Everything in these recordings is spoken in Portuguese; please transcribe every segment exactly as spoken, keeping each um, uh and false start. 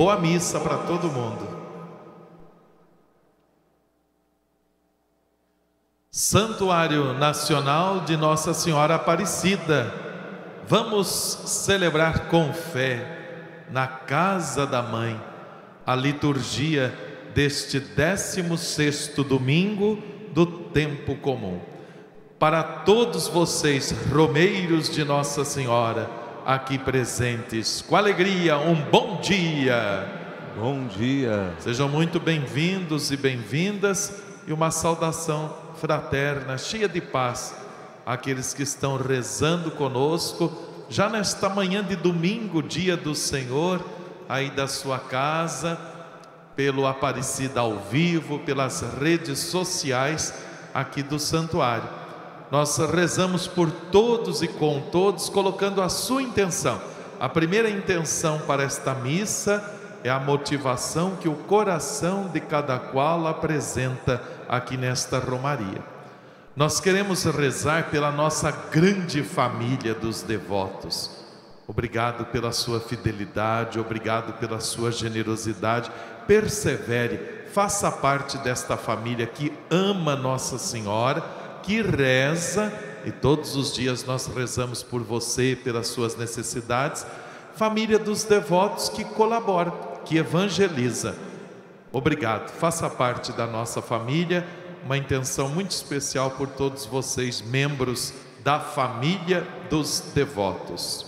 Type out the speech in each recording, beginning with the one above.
boa missa para todo mundo. Santuário Nacional de Nossa Senhora Aparecida. Vamos celebrar com fé, na casa da Mãe, a liturgia deste décimo sexto domingo do tempo comum. Para todos vocês, romeiros de Nossa Senhora, aqui presentes, com alegria, um bom dia. Bom dia. Sejam muito bem-vindos e bem-vindas, e uma saudação fraterna, cheia de paz, àqueles que estão rezando conosco, já nesta manhã de domingo, dia do Senhor, aí da sua casa, pelo Aparecida ao vivo, pelas redes sociais aqui do santuário. Nós rezamos por todos e com todos, colocando a sua intenção. A primeira intenção para esta missa é a motivação que o coração de cada qual apresenta aqui nesta romaria. Nós queremos rezar pela nossa grande família dos devotos. Obrigado pela sua fidelidade, obrigado pela sua generosidade. Persevere, faça parte desta família que ama Nossa Senhora, que reza, e todos os dias nós rezamos por você, pelas suas necessidades. Família dos devotos que colabora, que evangeliza. Obrigado, faça parte da nossa família. Uma intenção muito especial por todos vocês, membros da família dos devotos.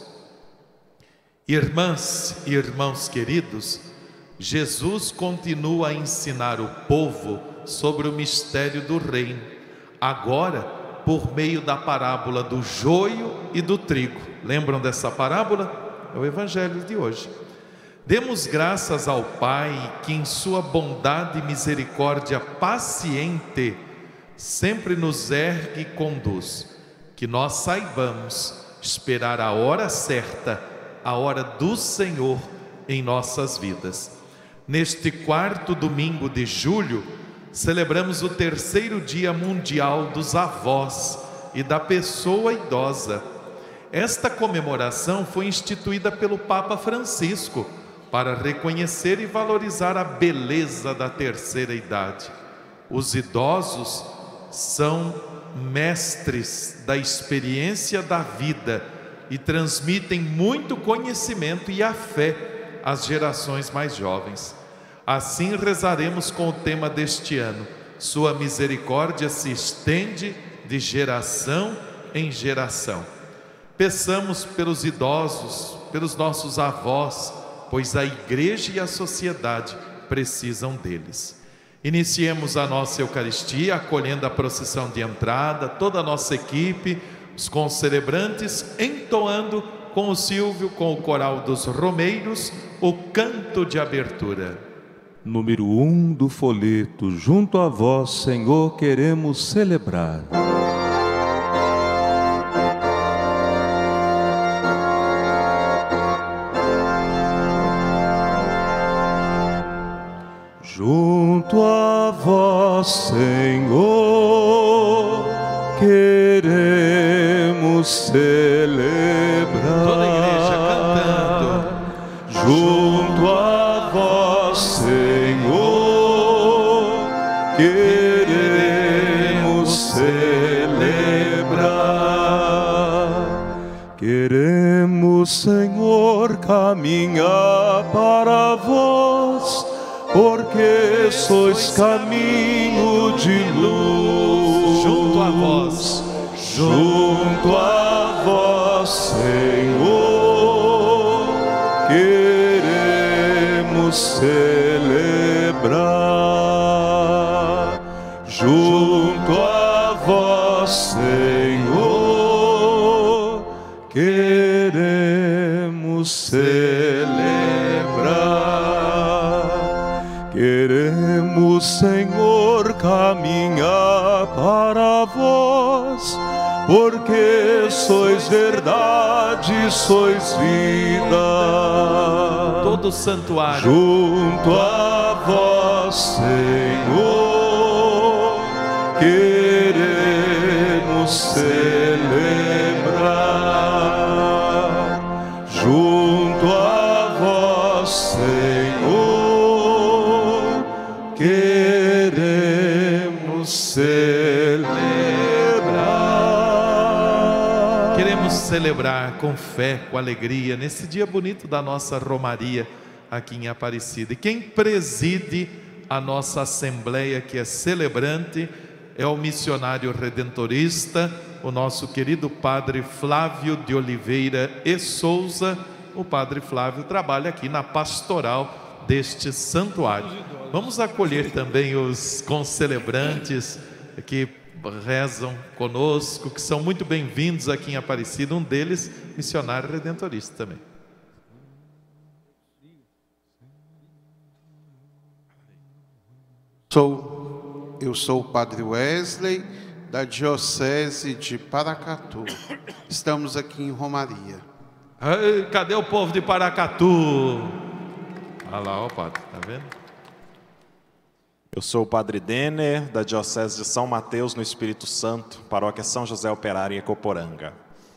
Irmãs e irmãos queridos, Jesus continua a ensinar o povo sobre o mistério do reino, agora por meio da parábola do joio e do trigo. Lembram dessa parábola? É o evangelho de hoje. Demos graças ao Pai que em sua bondade e misericórdia paciente sempre nos ergue e conduz, que nós saibamos esperar a hora certa, a hora do Senhor em nossas vidas. Neste quarto domingo de julho, celebramos o terceiro dia mundial dos avós e da pessoa idosa. Esta comemoração foi instituída pelo Papa Francisco para reconhecer e valorizar a beleza da terceira idade. Os idosos são mestres da experiência da vida e transmitem muito conhecimento e a fé às gerações mais jovens. Assim rezaremos com o tema deste ano: sua misericórdia se estende de geração em geração. Peçamos pelos idosos, pelos nossos avós, pois a igreja e a sociedade precisam deles. Iniciemos a nossa Eucaristia, acolhendo a procissão de entrada, toda a nossa equipe, os concelebrantes, entoando com o Silvio, com o coral dos romeiros, o canto de abertura. Número um do folheto: junto a vós, Senhor, queremos celebrar. Junto a vós, Senhor, queremos celebrar. Toda a igreja cantando. Junto a vós, Senhor, queremos celebrar. Queremos, Senhor, caminhar para vós, porque sois caminho de luz. Junto a vós, junto a vós, Senhor, queremos celebrar. Junto a vós, Senhor, queremos celebrar. Queremos, Senhor, caminhar para vós, porque sois verdade, sois vida. Todo o santuário. Junto a vós, Senhor, queremos celebrar. Junto a vós, Senhor, queremos celebrar. Queremos celebrar com fé, com alegria, nesse dia bonito da nossa Romaria aqui em Aparecida. E quem preside a nossa Assembleia, que é celebrante, é o missionário redentorista, o nosso querido Padre Flávio de Oliveira e Souza. O Padre Flávio trabalha aqui na pastoral deste santuário. Vamos acolher também os concelebrantes que rezam conosco, que são muito bem-vindos aqui em Aparecida. Um deles, missionário redentorista também. Sou, eu sou o Padre Wesley, da Diocese de Paracatu. Estamos aqui em Romaria. Ai, cadê o povo de Paracatu? Olha lá, ó, Padre, tá vendo? Eu sou o Padre Denner, da Diocese de São Mateus, no Espírito Santo, paróquia São José Operário, em Ecoporanga.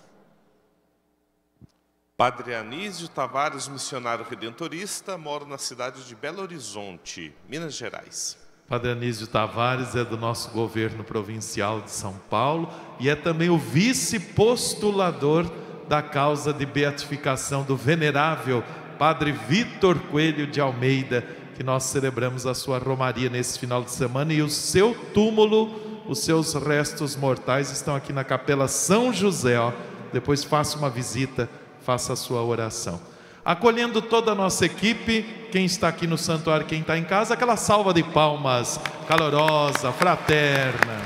Padre Anísio Tavares, missionário redentorista, moro na cidade de Belo Horizonte, Minas Gerais. Padre Anísio Tavares é do nosso governo provincial de São Paulo e é também o vice-postulador da causa de beatificação do venerável Padre Vitor Coelho de Almeida, que nós celebramos a sua romaria nesse final de semana, e o seu túmulo, os seus restos mortais estão aqui na Capela São José, ó. Depois faça uma visita, faça a sua oração. Acolhendo toda a nossa equipe, quem está aqui no santuário, quem está em casa, aquela salva de palmas calorosa, fraterna.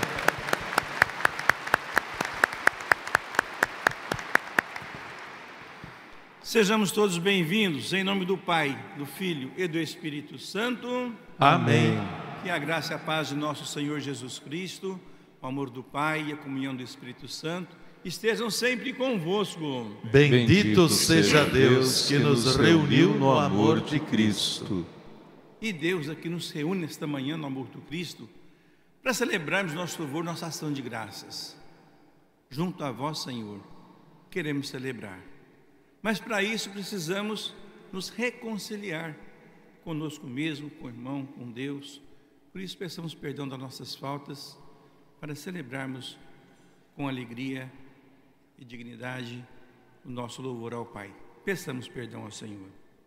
Sejamos todos bem-vindos, em nome do Pai, do Filho e do Espírito Santo. Amém. Que a graça e a paz de nosso Senhor Jesus Cristo, o amor do Pai e a comunhão do Espírito Santo estejam sempre convosco. Bendito, Bendito seja Deus que nos reuniu no amor de Cristo. E Deus aqui nos reúne nesta manhã no amor do Cristo para celebrarmos nosso louvor, nossa ação de graças. Junto a vós, Senhor, queremos celebrar. Mas para isso precisamos nos reconciliar conosco mesmo, com o irmão, com Deus. Por isso peçamos perdão das nossas faltas, para celebrarmos com alegria e dignidade o nosso louvor ao Pai. Peçamos perdão ao Senhor.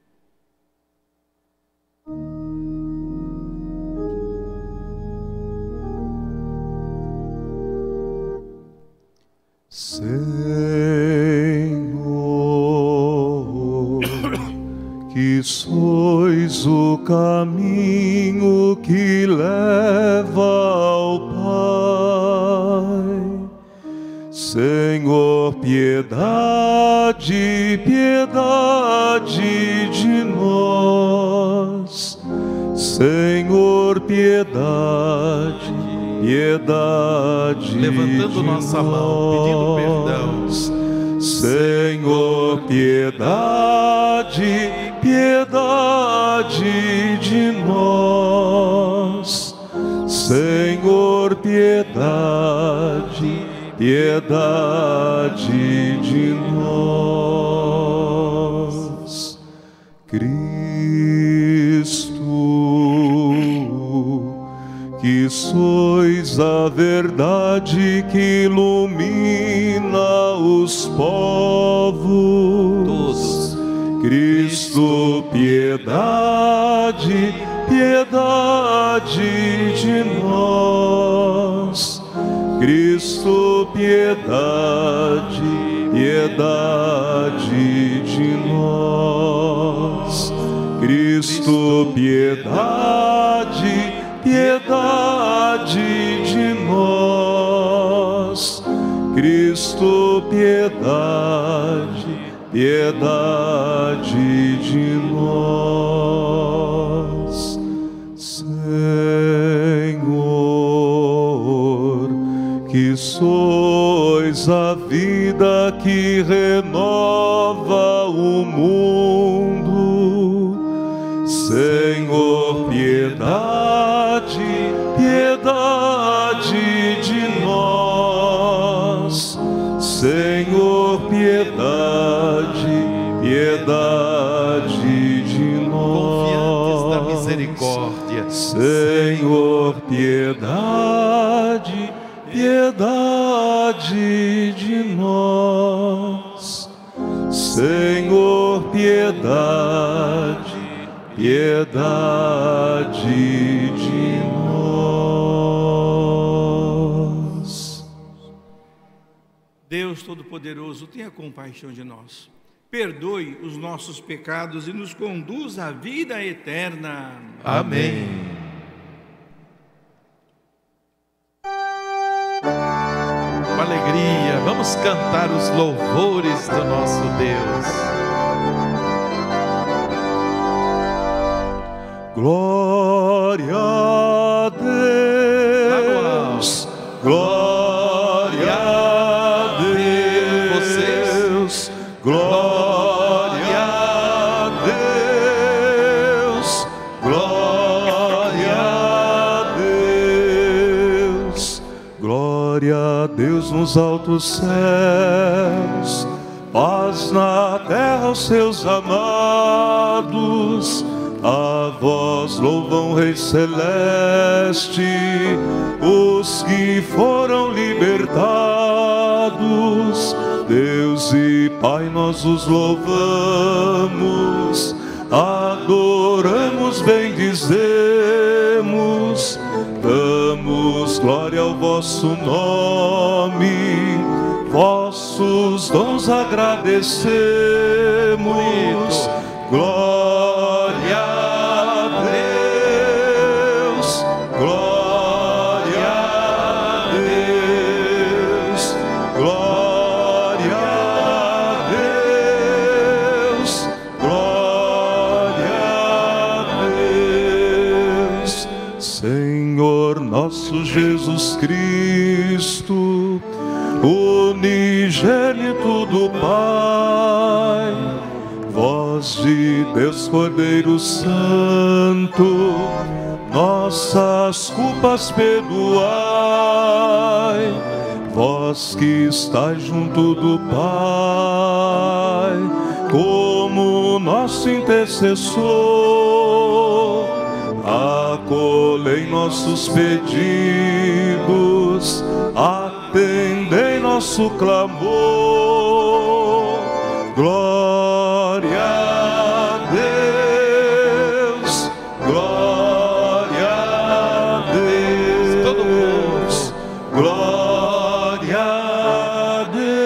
Senhor, que sois o caminho que leva ao Pai. Senhor, piedade, piedade de nós. Senhor, piedade, piedade. Levantando de nossa nós. mão, pedindo perdão. Senhor, piedade, piedade de nós. Senhor, piedade, piedade de nós. Cristo, que sois a verdade que ilumina os povos. Todos. Cristo, piedade, piedade de nós. Cristo, piedade, piedade de nós. Cristo, piedade, piedade de nós. Cristo, piedade, piedade de nós. Senhor, que sois a vida que renova o mundo. Senhor, piedade, piedade de nós. Senhor, piedade, piedade de nós. Confiantes da misericórdia, Senhor, piedade, piedade de nós. Senhor, piedade, piedade de nós. Deus Todo-Poderoso, tenha compaixão de nós. Perdoe os nossos pecados e nos conduz à vida eterna. Amém. Com alegria, vamos cantar os louvores do nosso Deus. Glória a Deus, glória a Deus, glória a Deus, glória a Deus, glória a Deus nos altos céus, paz na terra aos seus amados. A vós louvam, Rei Celeste, os que foram libertados. Deus e Pai, nós os louvamos, adoramos, bendizemos, damos glória ao vosso nome, vossos dons agradecemos. Glória a Deus, glória a Deus, glória a Deus, glória a Deus. Senhor nosso Jesus Cristo, unigênito do Pai, voz de Deus Cordeiro Santo, nossas culpas perdoai. Vós que estáis junto do Pai, como nosso intercessor, acolhei nossos pedidos, atendei nosso clamor. Glória a Deus, glória a Deus, todo mundo. Glória a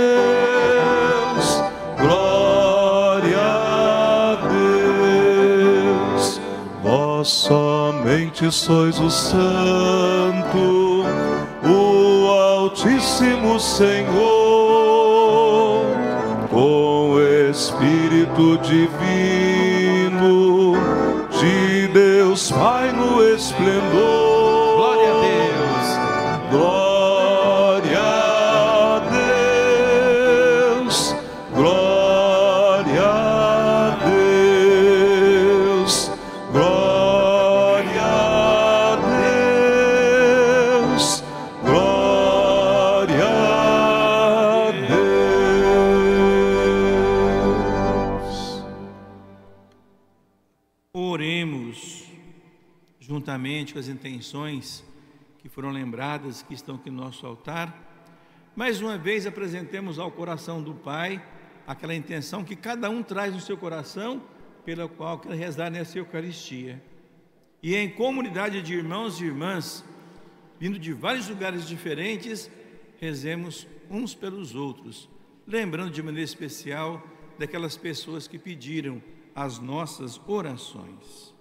Deus, glória a Deus. Vós somente sois o Santo, o Altíssimo Senhor, com Espírito divino de Deus Pai no esplendor. Glória a Deus. Glória a Deus. Glória a Deus. Glória a Deus. Glória a Deus. Oremos juntamente com as intenções que foram lembradas, que estão aqui no nosso altar. Mais uma vez apresentemos ao coração do Pai aquela intenção que cada um traz no seu coração, pela qual quer rezar nessa Eucaristia. E em comunidade de irmãos e irmãs, vindo de vários lugares diferentes, rezemos uns pelos outros, lembrando de maneira especial daquelas pessoas que pediram as nossas orações.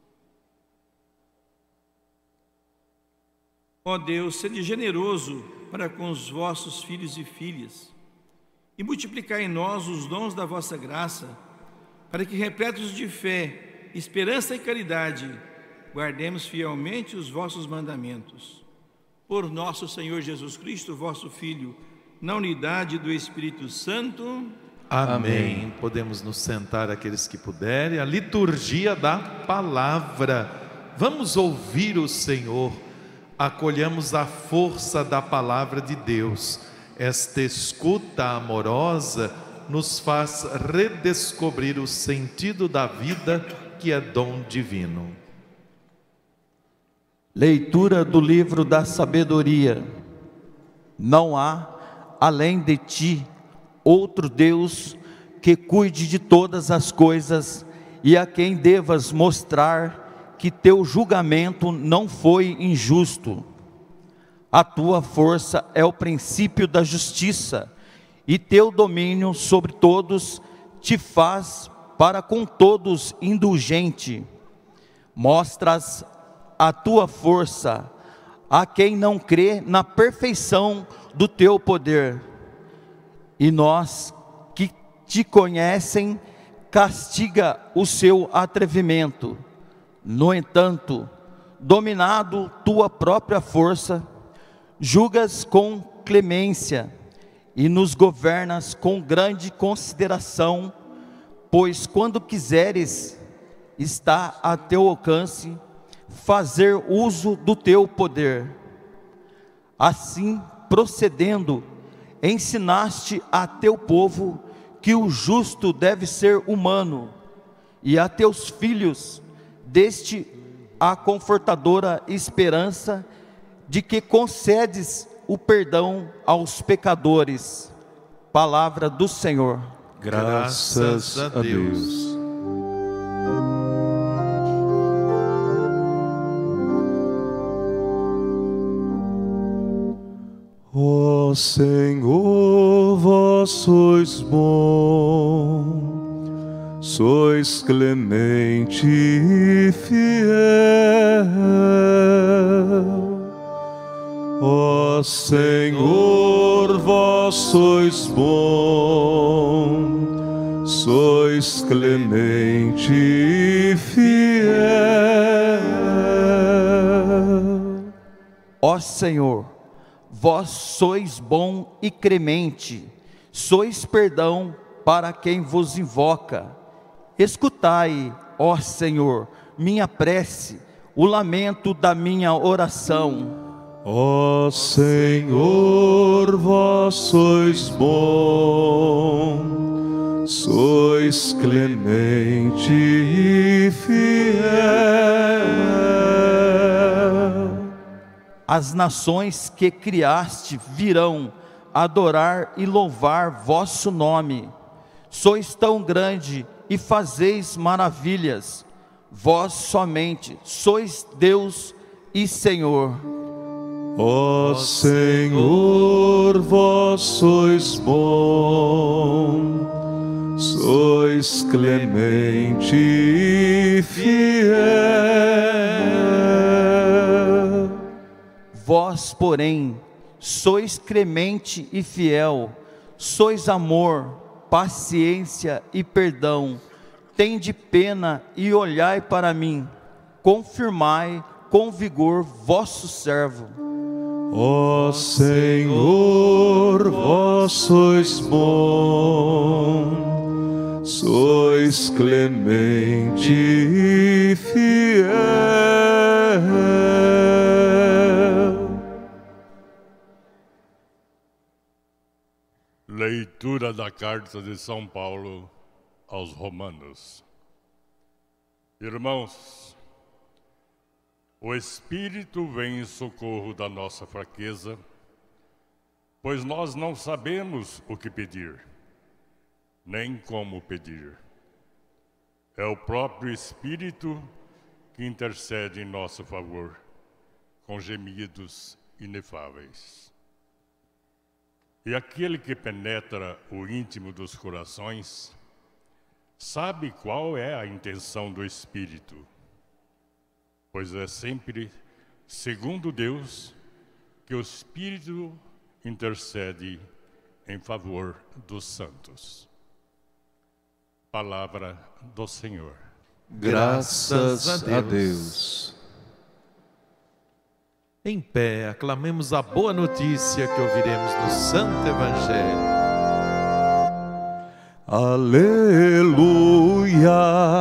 Ó Deus, sede generoso para com os vossos filhos e filhas, e multiplicai em nós os dons da vossa graça, para que, repletos de fé, esperança e caridade, guardemos fielmente os vossos mandamentos. Por nosso Senhor Jesus Cristo, vosso Filho, na unidade do Espírito Santo. Amém. Amém. Podemos nos sentar, aqueles que puderem. A liturgia da palavra. Vamos ouvir o Senhor. Acolhamos a força da palavra de Deus. Esta escuta amorosa nos faz redescobrir o sentido da vida, que é dom divino. Leitura do livro da sabedoria. Não há, além de ti, outro Deus que cuide de todas as coisas e a quem devas mostrar que teu julgamento não foi injusto. A tua força é o princípio da justiça, e teu domínio sobre todos te faz para com todos indulgente. Mostras a tua força a quem não crê na perfeição do teu poder. E nós que te conhecem, castiga o seu atrevimento. No entanto, dominado tua própria força, julgas com clemência e nos governas com grande consideração, pois quando quiseres, está a teu alcance fazer uso do teu poder. Assim, procedendo, ensinaste a teu povo que o justo deve ser humano, e a teus filhos deste a confortadora esperança de que concedes o perdão aos pecadores. Palavra do Senhor. Graças a Deus. Ó Senhor, vós sois bom, sois clemente e fiel. Ó Senhor, vós sois bom, sois clemente e fiel. Ó Senhor, vós sois bom e clemente, sois perdão para quem vos invoca. Escutai, ó Senhor, minha prece, o lamento da minha oração. Ó Senhor, vós sois bom, sois clemente e fiel. As nações que criaste virão adorar e louvar vosso nome. Sois tão grande e fazeis maravilhas. Vós somente sois Deus e Senhor. Ó Senhor, vós sois bom, sois clemente e fiel. Vós, porém, sois clemente e fiel, sois amor, paciência e perdão. Tende pena e olhai para mim, confirmai com vigor vosso servo. Ó Senhor, vós sois bom, sois clemente e fiel. Leitura da carta de São Paulo aos Romanos. Irmãos, o Espírito vem em socorro da nossa fraqueza, pois nós não sabemos o que pedir, nem como pedir. É o próprio Espírito que intercede em nosso favor, com gemidos inefáveis. E aquele que penetra o íntimo dos corações, sabe qual é a intenção do Espírito, pois é sempre segundo Deus que o Espírito intercede em favor dos santos. Palavra do Senhor. Graças a Deus. A Deus. Em pé, aclamemos a boa notícia que ouviremos no Santo Evangelho. Aleluia,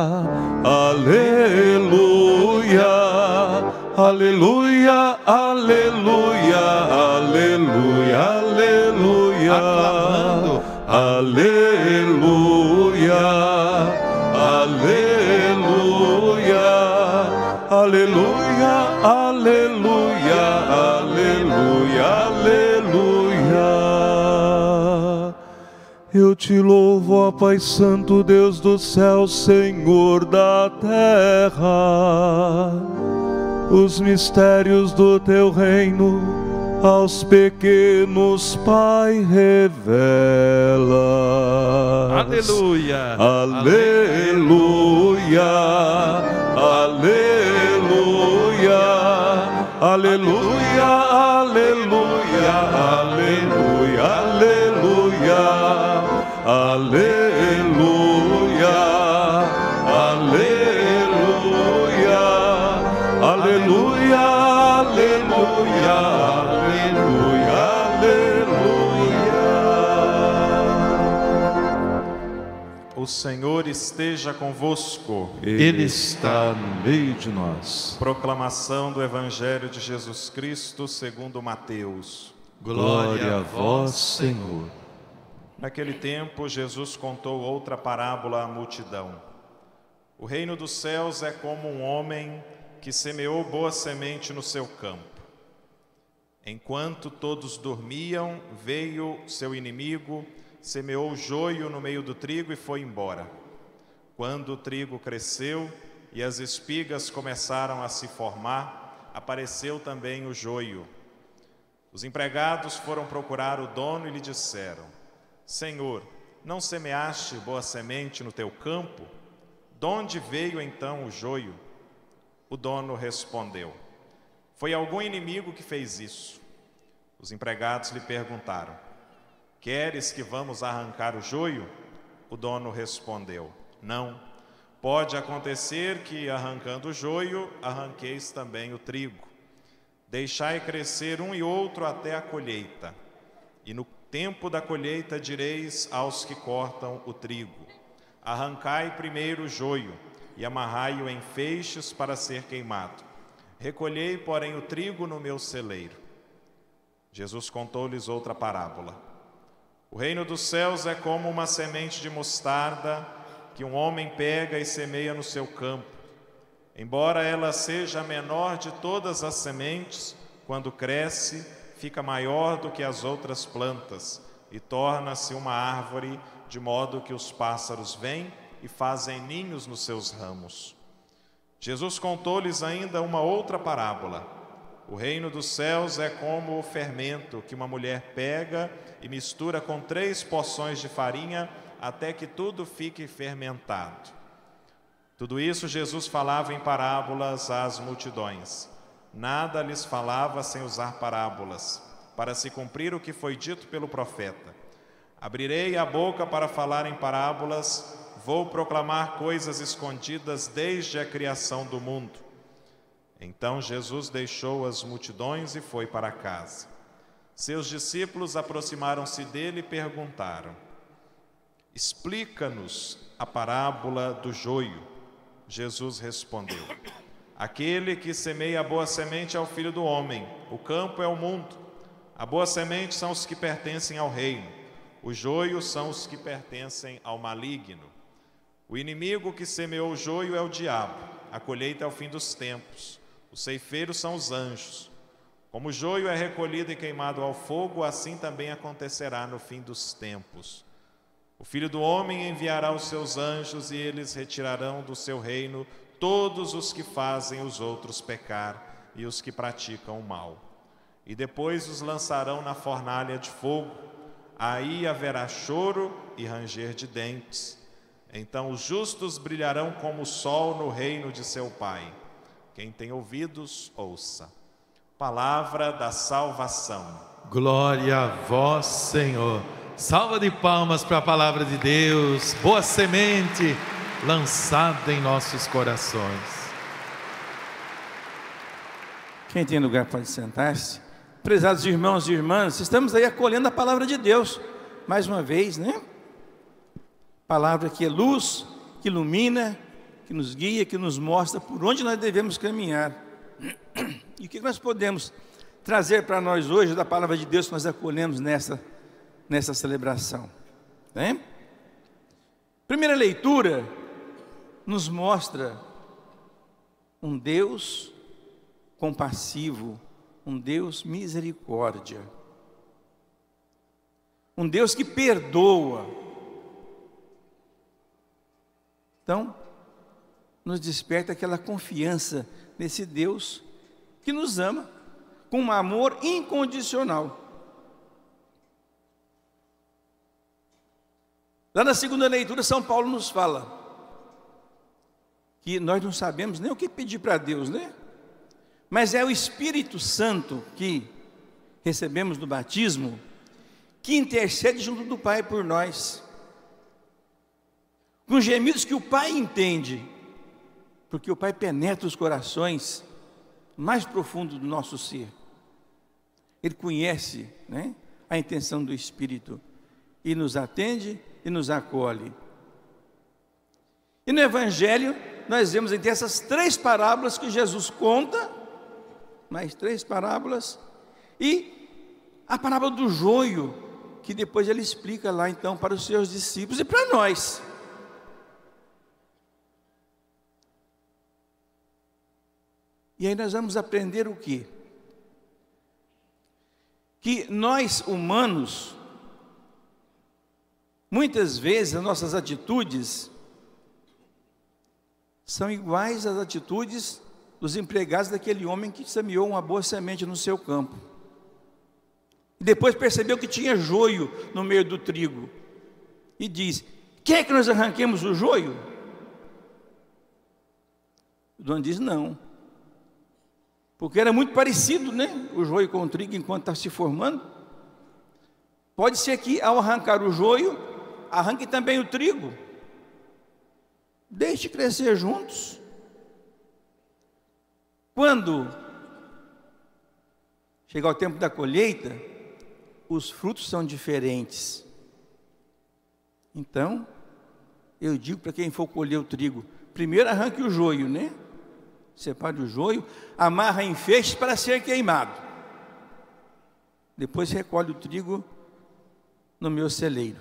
aleluia, aleluia, aleluia, aleluia, aleluia, aclamando, aleluia, aleluia, aleluia, aleluia. aleluia, aleluia, aleluia. Eu te louvo, ó Pai Santo, Deus do céu, Senhor da terra. Os mistérios do teu reino aos pequenos, Pai, revela. Aleluia, aleluia, aleluia, aleluia, aleluia, aleluia, aleluia, aleluia, aleluia, aleluia, aleluia, aleluia, aleluia. O Senhor esteja convosco. Ele está no meio de nós. Proclamação do Evangelho de Jesus Cristo segundo Mateus. Glória a vós, Senhor. Naquele tempo, Jesus contou outra parábola à multidão. O reino dos céus é como um homem que semeou boa semente no seu campo. Enquanto todos dormiam, veio seu inimigo, semeou joio no meio do trigo e foi embora. Quando o trigo cresceu e as espigas começaram a se formar, apareceu também o joio. Os empregados foram procurar o dono e lhe disseram: Senhor, não semeaste boa semente no teu campo? De onde veio então o joio? O dono respondeu: Foi algum inimigo que fez isso. Os empregados lhe perguntaram: Queres que vamos arrancar o joio? O dono respondeu: Não. Pode acontecer que, arrancando o joio, arranqueis também o trigo. Deixai crescer um e outro até a colheita. E no tempo da colheita direis aos que cortam o trigo: Arrancai primeiro o joio e amarrai-o em feixes para ser queimado. Recolhei, porém, o trigo no meu celeiro. Jesus contou-lhes outra parábola. O reino dos céus é como uma semente de mostarda que um homem pega e semeia no seu campo. Embora ela seja a menor de todas as sementes, quando cresce, fica maior do que as outras plantas e torna-se uma árvore, de modo que os pássaros vêm e fazem ninhos nos seus ramos. Jesus contou-lhes ainda uma outra parábola. O reino dos céus é como o fermento que uma mulher pega e mistura com três porções de farinha até que tudo fique fermentado. Tudo isso Jesus falava em parábolas às multidões. Nada lhes falava sem usar parábolas, para se cumprir o que foi dito pelo profeta. Abrirei a boca para falar em parábolas, vou proclamar coisas escondidas desde a criação do mundo. Então Jesus deixou as multidões e foi para casa. Seus discípulos aproximaram-se dele e perguntaram: Explica-nos a parábola do joio. Jesus respondeu: Aquele que semeia a boa semente é o Filho do Homem, o campo é o mundo. A boa semente são os que pertencem ao reino, os joios são os que pertencem ao maligno. O inimigo que semeou o joio é o diabo, a colheita é o fim dos tempos, os ceifeiros são os anjos. Como o joio é recolhido e queimado ao fogo, assim também acontecerá no fim dos tempos. O Filho do Homem enviará os seus anjos e eles retirarão do seu reino todos os que fazem os outros pecar e os que praticam o mal. E depois os lançarão na fornalha de fogo. Aí haverá choro e ranger de dentes. Então os justos brilharão como o sol no reino de seu Pai. Quem tem ouvidos, ouça. Palavra da salvação. Glória a vós, Senhor. Salva de palmas para a palavra de Deus. Boa semente lançada em nossos corações. Quem tem lugar pode sentar-se. Prezados irmãos e irmãs, estamos aí acolhendo a palavra de Deus. Mais uma vez, né? Palavra que é luz, que ilumina, que nos guia, que nos mostra por onde nós devemos caminhar. E o que nós podemos trazer para nós hoje da palavra de Deus que nós acolhemos nessa, nessa celebração, né? Primeira leitura nos mostra um Deus compassivo, um Deus misericórdia, um Deus que perdoa. Então, nos desperta aquela confiança nesse Deus que nos ama com um amor incondicional. Lá na segunda leitura, São Paulo nos fala que nós não sabemos nem o que pedir para Deus, né? Mas é o Espírito Santo que recebemos no batismo, que intercede junto do Pai por nós, com gemidos que o Pai entende, porque o Pai penetra os corações mais profundos do nosso ser. Ele conhece, né, a intenção do Espírito e nos atende e nos acolhe. E no Evangelho nós vemos então essas três parábolas que Jesus conta, mais três parábolas, e a parábola do joio, que depois ele explica lá então para os seus discípulos e para nós. E aí nós vamos aprender o quê? Que nós humanos, muitas vezes as nossas atitudes são iguais às atitudes dos empregados daquele homem que semeou uma boa semente no seu campo. E depois percebeu que tinha joio no meio do trigo. E diz: quer que nós arranquemos o joio? O dono diz: não. Porque era muito parecido, né? O joio com o trigo enquanto está se formando. Pode ser que ao arrancar o joio, arranque também o trigo. Deixe crescer juntos. Quando chegar o tempo da colheita, os frutos são diferentes. Então, eu digo para quem for colher o trigo, primeiro arranque o joio, né? Separe o joio, amarra em feixes para ser queimado. Depois recolhe o trigo no meu celeiro.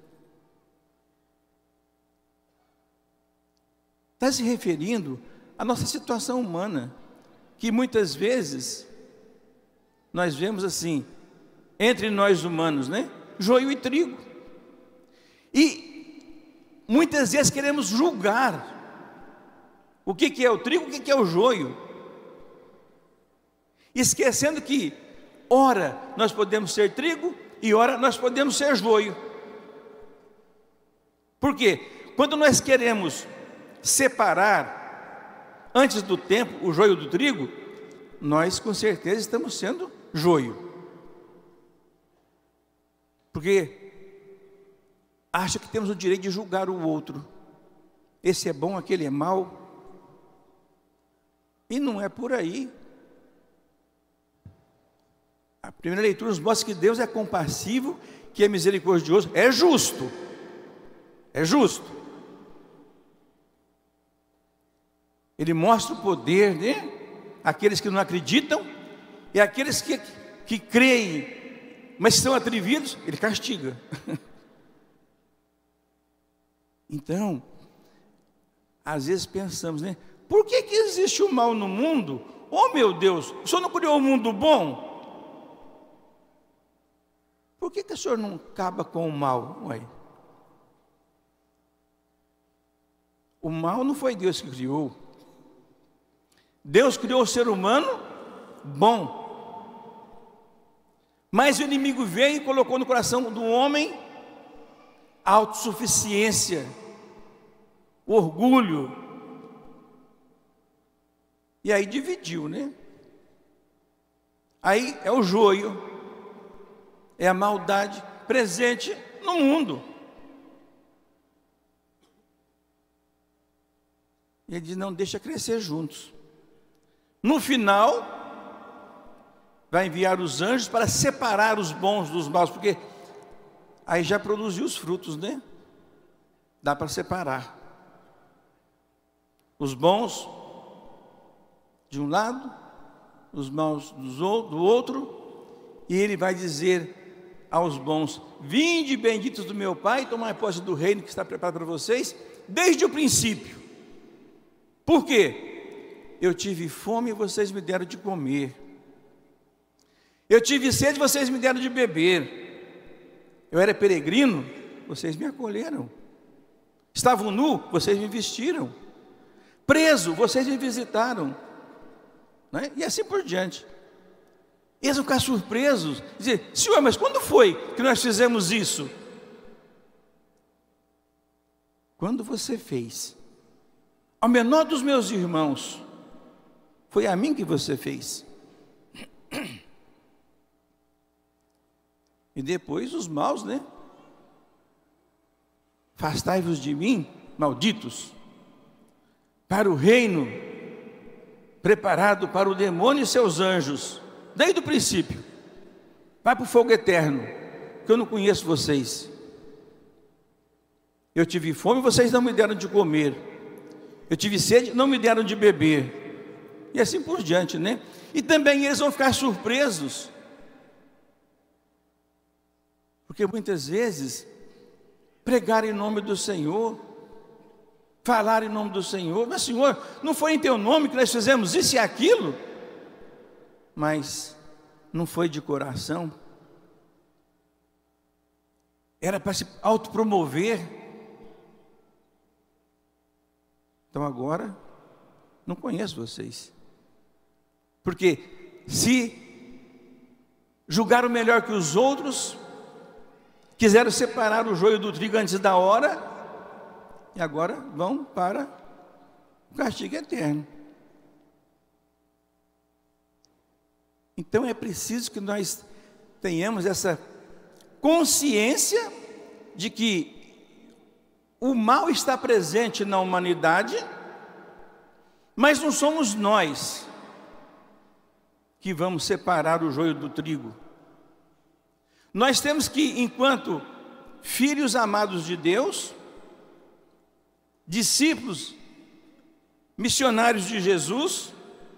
Está se referindo à nossa situação humana, que muitas vezes nós vemos assim, entre nós humanos, né? Joio e trigo. E muitas vezes queremos julgar o que, que é o trigo, o que, que é o joio, esquecendo que ora nós podemos ser trigo e ora nós podemos ser joio. Por quê? Quando nós queremos separar antes do tempo o joio do trigo, nós com certeza estamos sendo joio, porque acha que temos o direito de julgar o outro. Esse é bom, aquele é mau. E não é por aí. A primeira leitura nos mostra que Deus é compassivo, que é misericordioso, é justo. É justo. Ele mostra o poder, né? Aqueles que não acreditam e aqueles que, que creem, mas são atrevidos, ele castiga. Então, às vezes pensamos, né? Por que que existe o mal no mundo? Oh meu Deus, o Senhor não criou um mundo bom? Por que que o Senhor não acaba com o mal? Ué. O mal não foi Deus que criou. Deus criou o ser humano bom. Mas o inimigo veio e colocou no coração do homem a autossuficiência, o orgulho. E aí dividiu, né? Aí é o joio, é a maldade presente no mundo. E ele diz: não, deixa crescer juntos. No final, vai enviar os anjos para separar os bons dos maus, porque aí já produziu os frutos, né? Dá para separar os bons de um lado, os maus do outro, e ele vai dizer aos bons: vinde benditos do meu Pai, tomai posse do reino que está preparado para vocês desde o princípio. Por quê? Eu tive fome e vocês me deram de comer. Eu tive sede e vocês me deram de beber. Eu era peregrino, vocês me acolheram. Estava nu, vocês me vestiram. Preso, vocês me visitaram. Né? E assim por diante. Eles vão ficar surpresos, dizer: Senhor, mas quando foi que nós fizemos isso? Quando você fez ao menor dos meus irmãos, foi a mim que você fez. E depois os maus, né? Afastai-vos de mim, malditos, para o reino preparado para o demônio e seus anjos. Desde o princípio, vai para o fogo eterno, que eu não conheço vocês. Eu tive fome, vocês não me deram de comer. Eu tive sede, não me deram de beber. E assim por diante, né? E também eles vão ficar surpresos, porque muitas vezes pregar em nome do Senhor, falar em nome do Senhor, mas Senhor, não foi em teu nome que nós fizemos isso e aquilo? Mas não foi de coração, era para se autopromover. Então agora, não conheço vocês, porque se julgaram melhor que os outros, quiseram separar o joio do trigo antes da hora, e agora vão para o castigo eterno. Então é preciso que nós tenhamos essa consciência de que o mal está presente na humanidade, mas não somos nós que vamos separar o joio do trigo. Nós temos que, enquanto filhos amados de Deus, discípulos, missionários de Jesus,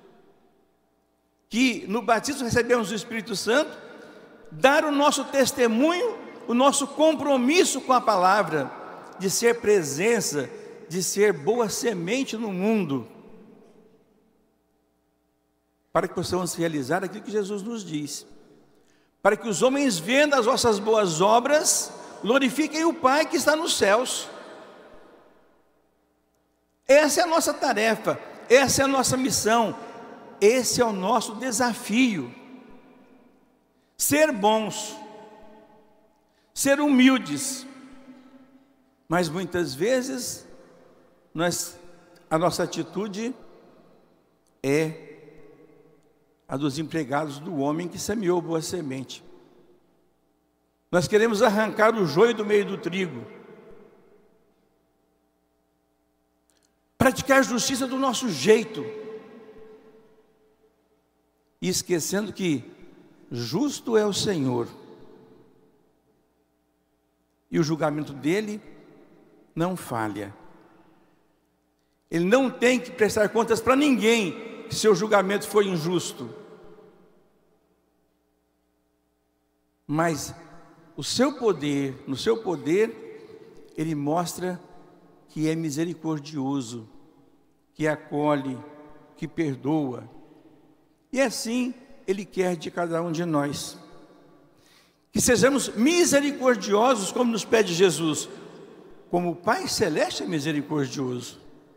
que no batismo recebemos o Espírito Santo, dar o nosso testemunho, o nosso compromisso com a palavra, de ser presença, de ser boa semente no mundo, para que possamos realizar aquilo que Jesus nos diz, para que os homens, vendo as vossas boas obras, glorifiquem o Pai que está nos céus. Essa é a nossa tarefa, essa é a nossa missão, esse é o nosso desafio. Ser bons, ser humildes, mas muitas vezes nós, a nossa atitude é a dos empregados do homem que semeou boa semente. Nós queremos arrancar o joio do meio do trigo, praticar justiça do nosso jeito, e esquecendo que justo é o Senhor, e o julgamento dele não falha. Ele não tem que prestar contas para ninguém se seu julgamento foi injusto, mas o seu poder, no seu poder, ele mostra que é misericordioso, que acolhe, que perdoa. E assim Ele quer de cada um de nós, que sejamos misericordiosos, como nos pede Jesus, como o Pai Celeste é misericordioso.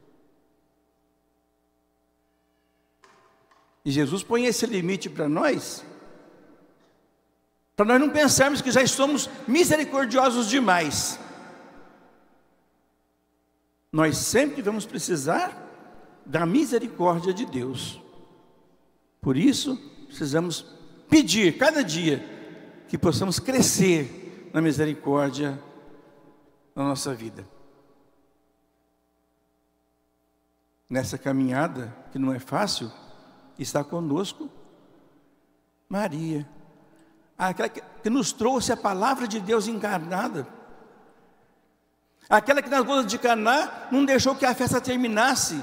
E Jesus põe esse limite para nós, para nós não pensarmos que já somos misericordiosos demais. Nós sempre vamos precisar da misericórdia de Deus. Por isso, precisamos pedir cada dia que possamos crescer na misericórdia na nossa vida. Nessa caminhada, que não é fácil, está conosco Maria, aquela que nos trouxe a palavra de Deus encarnada, aquela que nas bodas de Caná não deixou que a festa terminasse,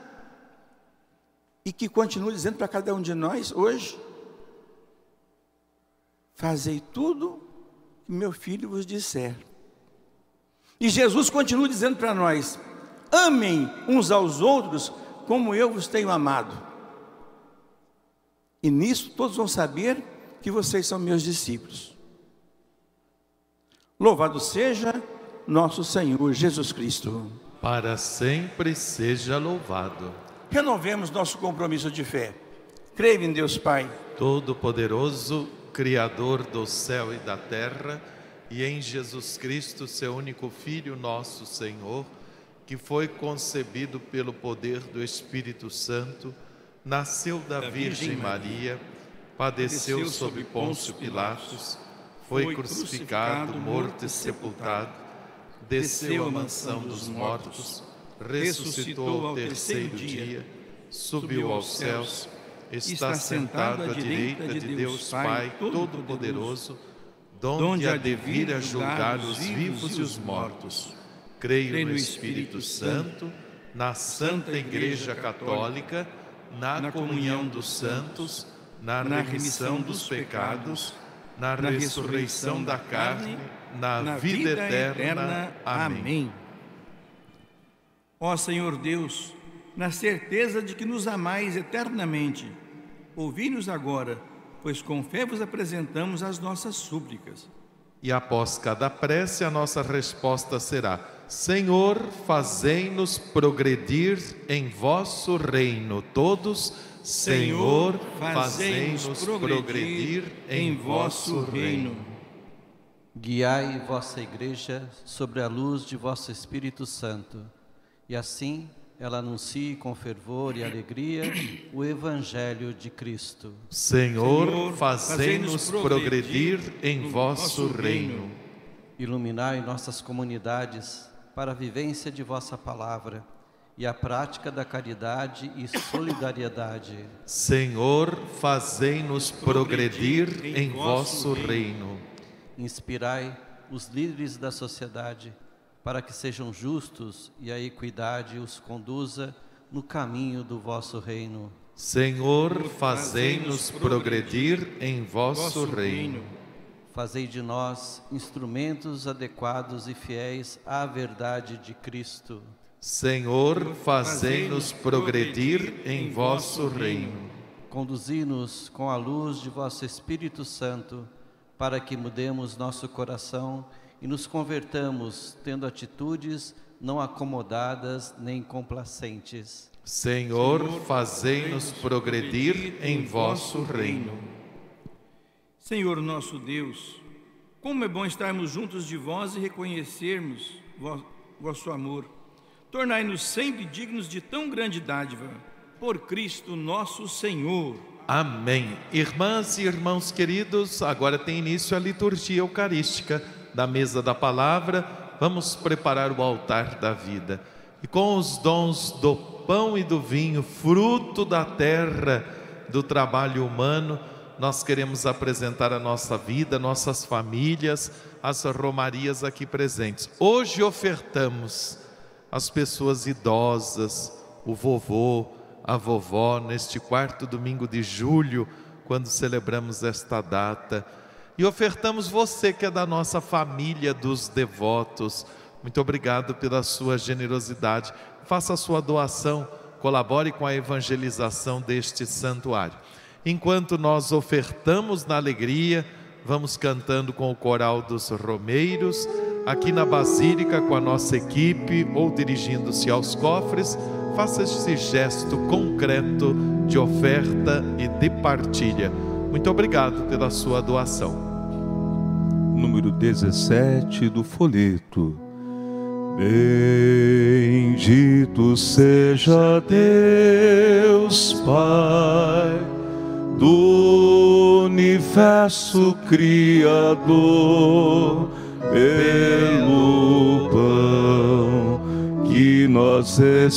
e que continua dizendo para cada um de nós hoje: fazei tudo que meu filho vos disser. E Jesus continua dizendo para nós: amem uns aos outros como eu vos tenho amado. E nisso todos vão saber que vocês são meus discípulos. Louvado seja nosso Senhor Jesus Cristo. Para sempre seja louvado. Renovemos nosso compromisso de fé. Creio em Deus Pai Todo-Poderoso, Criador do céu e da terra, e em Jesus Cristo, seu único Filho, nosso Senhor, que foi concebido pelo poder do Espírito Santo, nasceu da, da Virgem, Virgem Maria, padeceu, padeceu sob Pôncio Pilatos, foi crucificado, morto e sepultado, desceu à mansão dos mortos, ressuscitou ao terceiro dia, subiu aos céus, está sentado à direita de Deus Pai Todo-Poderoso, donde há de vir a julgar os vivos e os mortos. Creio no Espírito Santo, na Santa Igreja Católica, na comunhão dos santos, na remissão dos pecados, na ressurreição da carne, na vida eterna. Amém. Ó Senhor Deus, na certeza de que nos amais eternamente, ouvi-nos agora, pois com fé vos apresentamos as nossas súplicas. E após cada prece, a nossa resposta será: Senhor, fazei-nos progredir em vosso reino. Todos, Senhor, fazei-nos progredir em vosso reino. Guiai vossa Igreja sobre a luz de vosso Espírito Santo, e assim ela anuncie com fervor e alegria o Evangelho de Cristo. Senhor, fazei-nos progredir em vosso reino. Iluminai nossas comunidades para a vivência de vossa palavra e a prática da caridade e solidariedade. Senhor, fazei-nos progredir em vosso reino. Inspirai os líderes da sociedade para que sejam justos e a equidade os conduza no caminho do vosso reino. Senhor, fazei-nos progredir em vosso reino. Fazei de nós instrumentos adequados e fiéis à verdade de Cristo. Senhor, fazei-nos progredir em vosso reino. Conduzi-nos com a luz de vosso Espírito Santo, para que mudemos nosso coração e nos convertamos, tendo atitudes não acomodadas nem complacentes. Senhor, fazei-nos progredir em vosso reino. Senhor nosso Deus, como é bom estarmos juntos de vós e reconhecermos vosso amor. Tornai-nos sempre dignos de tão grande dádiva, por Cristo nosso Senhor. Amém. Irmãs e irmãos queridos, agora tem início a liturgia eucarística da mesa da palavra. Vamos preparar o altar da vida. E com os dons do pão e do vinho, fruto da terra, do trabalho humano, nós queremos apresentar a nossa vida, nossas famílias, as romarias aqui presentes. Hoje ofertamos as pessoas idosas, o vovô, a vovó, neste quarto domingo de julho, quando celebramos esta data. E ofertamos você que é da nossa família dos devotos. Muito obrigado pela sua generosidade. Faça a sua doação, colabore com a evangelização deste santuário. Enquanto nós ofertamos na alegria, vamos cantando com o coral dos romeiros, aqui na Basílica com a nossa equipe, ou dirigindo-se aos cofres. Faça esse gesto concreto de oferta e de partilha. Muito obrigado pela sua doação. Número dezessete do folheto. Bendito seja Deus, Pai do universo Criador, pelo pão que nós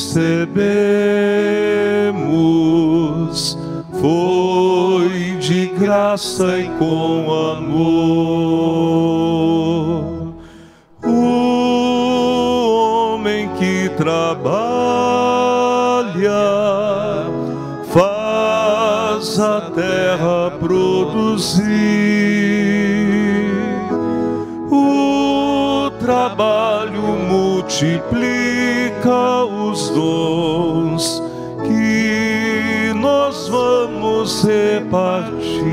recebemos, foi de graça e com amor. O homem que trabalha faz a terra produzir. O trabalho multiplica os dons nos repartir.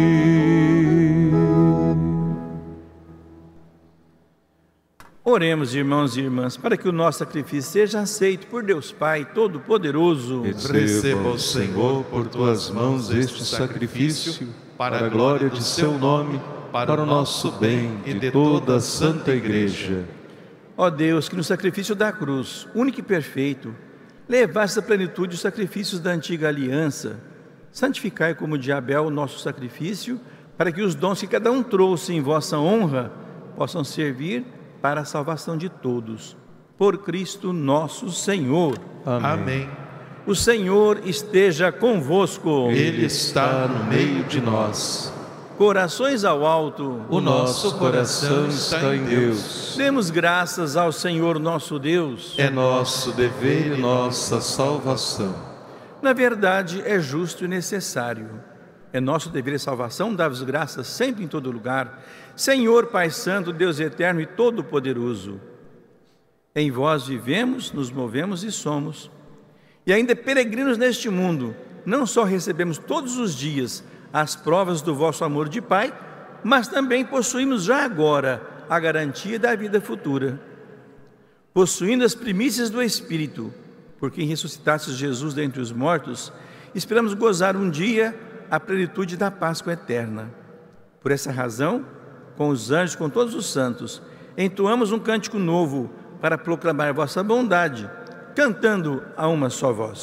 Oremos, irmãos e irmãs, para que o nosso sacrifício seja aceito por Deus Pai Todo-Poderoso. Receba o Senhor por tuas mãos este sacrifício, para a glória de seu nome, para o nosso bem e de toda a Santa Igreja. Ó Deus, que no sacrifício da cruz, único e perfeito, levaste à plenitude os sacrifícios da antiga aliança, santificai como de Abel o nosso sacrifício, para que os dons que cada um trouxe em vossa honra possam servir para a salvação de todos. Por Cristo nosso Senhor. Amém. Amém. O Senhor esteja convosco. Ele está no meio de nós. Corações ao alto. O nosso coração está em Deus. Demos graças ao Senhor nosso Deus. É nosso dever e nossa salvação. Na verdade, é justo e necessário. É nosso dever e salvação dar-vos graças sempre em todo lugar, Senhor Pai Santo, Deus eterno e todo-poderoso. Em vós vivemos, nos movemos e somos. E ainda peregrinos neste mundo, não só recebemos todos os dias as provas do vosso amor de Pai, mas também possuímos já agora a garantia da vida futura. Possuindo as primícias do Espírito, por quem ressuscitastes Jesus dentre os mortos, esperamos gozar um dia a plenitude da Páscoa eterna. Por essa razão, com os anjos, com todos os santos, entoamos um cântico novo para proclamar a vossa bondade, cantando a uma só voz.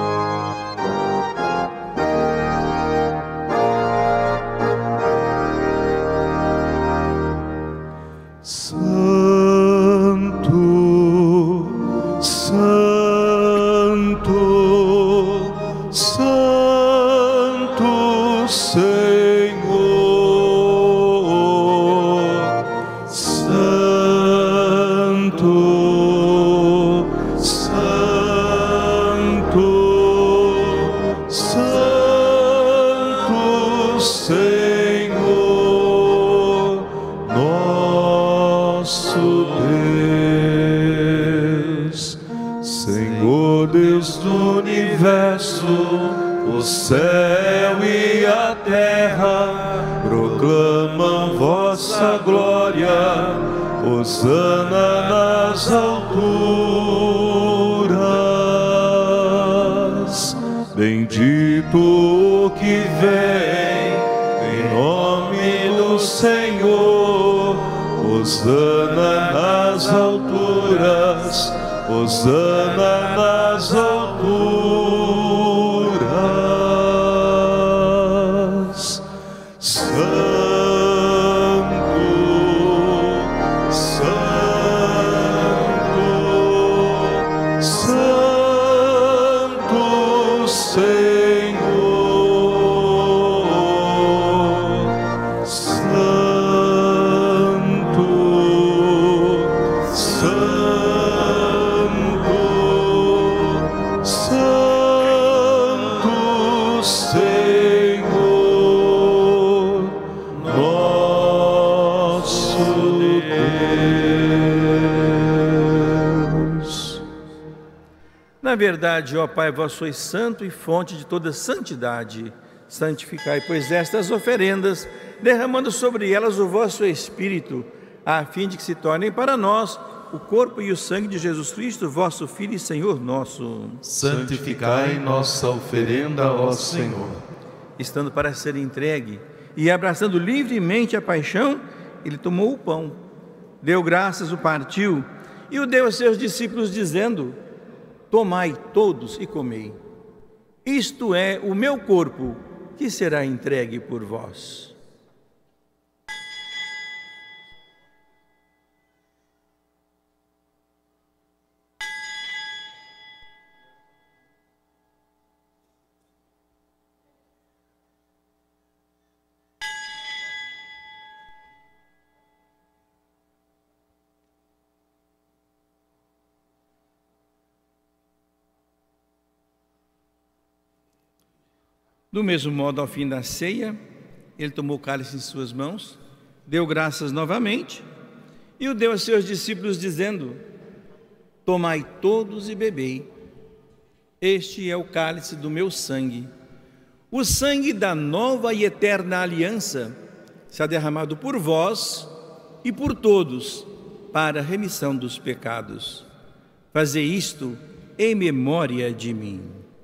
Santo, Santo, Santo Senhor, Santo, Santo, Santo Senhor, nosso Deus, Senhor Deus do universo, o céu e a terra proclamam vossa glória, hosana nas alturas. Bendito o que vem em nome do Senhor, hosana nas alturas, hosana nas alturas. Santo, Santo, Santo Senhor, Santo, Santo, Santo Senhor, nosso Deus. Na verdade, ó Pai, vós sois santo e fonte de toda santidade. Santificai, pois, estas oferendas, derramando sobre elas o vosso Espírito, a fim de que se tornem para nós o corpo e o sangue de Jesus Cristo, vosso Filho e Senhor nosso. Santificai nossa oferenda, ó Senhor. Estando para ser entregue e abraçando livremente a paixão, ele tomou o pão, deu graças, o partiu e o deu a seus discípulos, dizendo: tomai todos e comei. Isto é o meu corpo, que será entregue por vós. Do mesmo modo, ao fim da ceia, ele tomou o cálice em suas mãos, deu graças novamente e o deu a seus discípulos, dizendo: tomai todos e bebei. Este é o cálice do meu sangue, O sangue da nova e eterna aliança será derramado por vós e por todos para a remissão dos pecados. Fazei isto em memória de mim.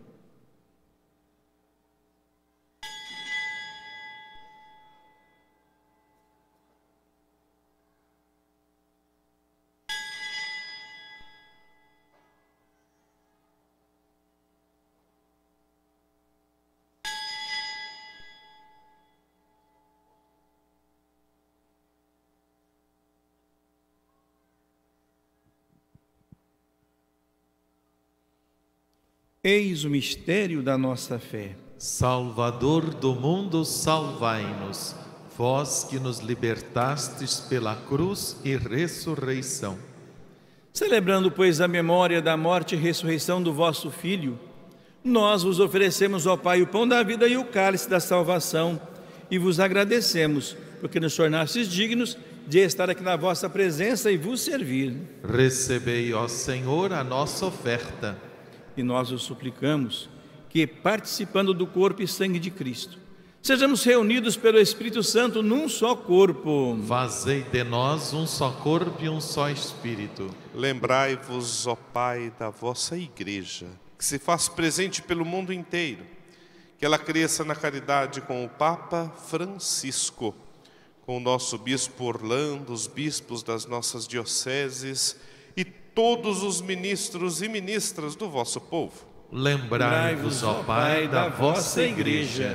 Eis o mistério da nossa fé. Salvador do mundo, salvai-nos, vós que nos libertastes pela cruz e ressurreição. Celebrando, pois, a memória da morte e ressurreição do vosso Filho, nós vos oferecemos, ó Pai, o pão da vida e o cálice da salvação, e vos agradecemos, porque nos tornastes dignos de estar aqui na vossa presença e vos servir. Recebei, ó Senhor, a nossa oferta. E nós os suplicamos que, participando do corpo e sangue de Cristo, sejamos reunidos pelo Espírito Santo num só corpo. Fazei de nós um só corpo e um só Espírito. Lembrai-vos, ó Pai, da vossa Igreja, que se faz presente pelo mundo inteiro, que ela cresça na caridade com o Papa Francisco, com o nosso Bispo Orlando, os bispos das nossas dioceses e todos os ministros e ministras do vosso povo. Lembrai-vos, ó Pai, da vossa Igreja.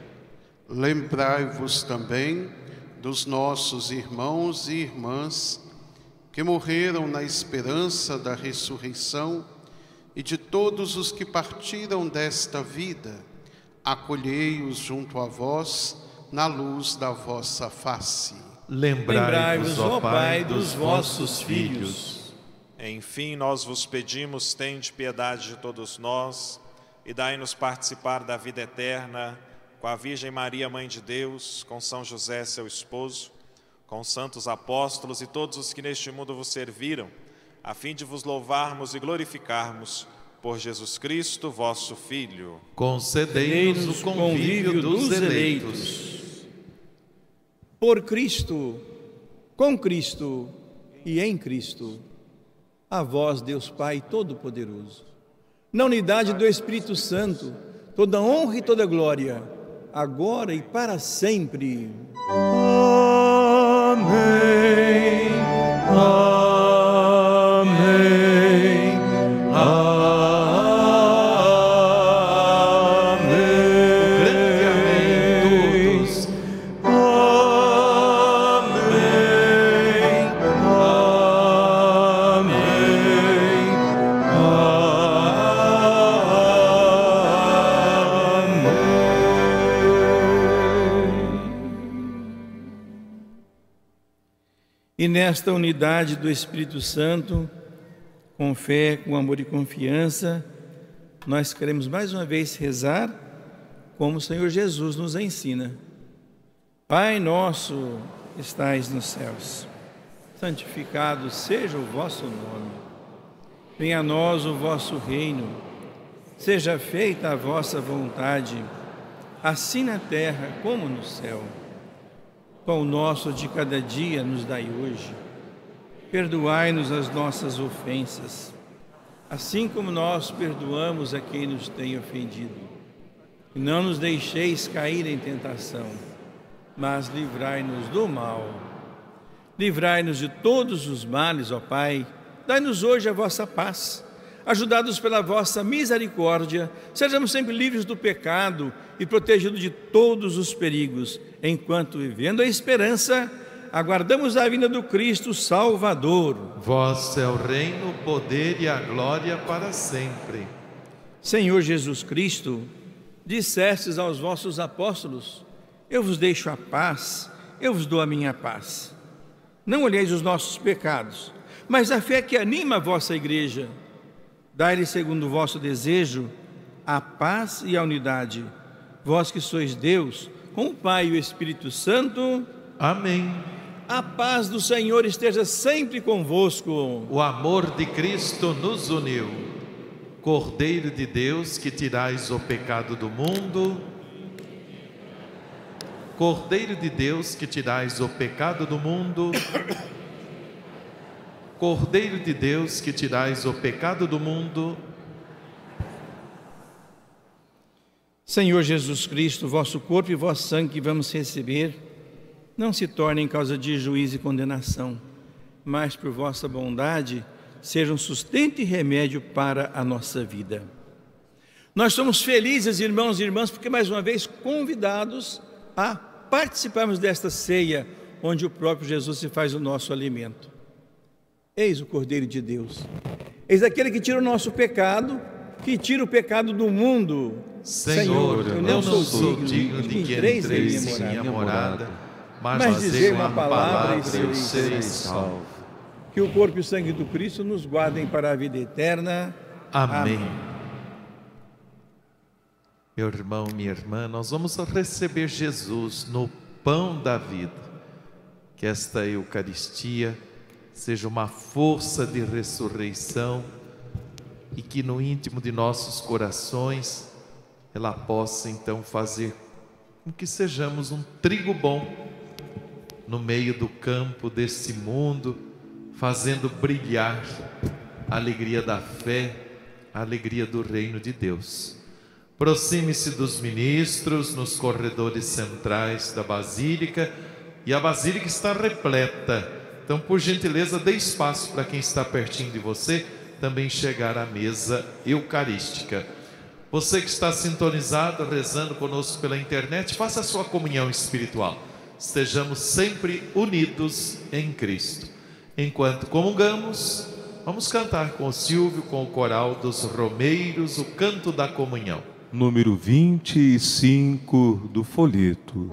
Lembrai-vos também dos nossos irmãos e irmãs que morreram na esperança da ressurreição e de todos os que partiram desta vida. Acolhei-os junto a vós na luz da vossa face. Lembrai-vos, ó Pai, dos vossos filhos. Enfim, nós vos pedimos, tende piedade de todos nós e dai-nos participar da vida eterna com a Virgem Maria, Mãe de Deus, com São José, seu esposo, com os santos apóstolos e todos os que neste mundo vos serviram, a fim de vos louvarmos e glorificarmos por Jesus Cristo, vosso Filho. Concedei-nos o convívio dos eleitos. Por Cristo, com Cristo e em Cristo, a vós, Deus Pai Todo-Poderoso, na unidade do Espírito Santo, toda honra e toda glória, agora e para sempre. Amém. Amém. Amém. Grande amém todos. Amém. E nesta unidade do Espírito Santo, com fé, com amor e confiança, nós queremos mais uma vez rezar como o Senhor Jesus nos ensina. Pai nosso, estais nos céus, santificado seja o vosso nome. Venha a nós o vosso reino, seja feita a vossa vontade, assim na terra como no céu. Pão nosso de cada dia nos dai hoje. Perdoai-nos as nossas ofensas, assim como nós perdoamos a quem nos tem ofendido. E não nos deixeis cair em tentação, mas livrai-nos do mal. Livrai-nos de todos os males, ó Pai. Dai-nos hoje a vossa paz. Ajudados pela vossa misericórdia, sejamos sempre livres do pecado e protegidos de todos os perigos, enquanto, vivendo a esperança, aguardamos a vinda do Cristo Salvador. Vosso é o reino, o poder e a glória para sempre. Senhor Jesus Cristo, dissestes aos vossos apóstolos: eu vos deixo a paz, eu vos dou a minha paz. Não olheis os nossos pecados, mas a fé que anima a vossa igreja. Dai-lhe, segundo o vosso desejo, a paz e a unidade. Vós que sois Deus, com o Pai e o Espírito Santo. Amém. A paz do Senhor esteja sempre convosco. O amor de Cristo nos uniu. Cordeiro de Deus, que tirais o pecado do mundo, Cordeiro de Deus, que tirais o pecado do mundo. Cordeiro de Deus, que tirais o pecado do mundo. Senhor Jesus Cristo, vosso corpo e vosso sangue que vamos receber, não se tornem causa de juízo e condenação, mas por vossa bondade, sejam sustento e remédio para a nossa vida. Nós somos felizes, irmãos e irmãs, porque mais uma vez convidados a participarmos desta ceia, onde o próprio Jesus se faz o nosso alimento. Eis o Cordeiro de Deus, eis aquele que tira o nosso pecado, que tira o pecado do mundo. Senhor, Senhor eu não sou, sou digno de que entreis em minha morada, mas, mas dizer uma palavra, palavra e eu serei salvo. Que o corpo e o sangue do Cristo nos guardem para a vida eterna. Amém. Amém. Meu irmão, minha irmã, nós vamos receber Jesus no pão da vida. Que esta Eucaristia seja uma força de ressurreição e que no íntimo de nossos corações ela possa então fazer com que sejamos um trigo bom no meio do campo desse mundo, fazendo brilhar a alegria da fé, a alegria do reino de Deus. Aproxime-se dos ministros nos corredores centrais da Basílica, e a Basílica está repleta. Então, por gentileza, dê espaço para quem está pertinho de você também chegar à mesa eucarística. Você que está sintonizado, rezando conosco pela internet, faça a sua comunhão espiritual. Estejamos sempre unidos em Cristo. Enquanto comungamos, vamos cantar com o Silvio, com o coral dos Romeiros, o canto da comunhão. Número vinte e cinco do folheto.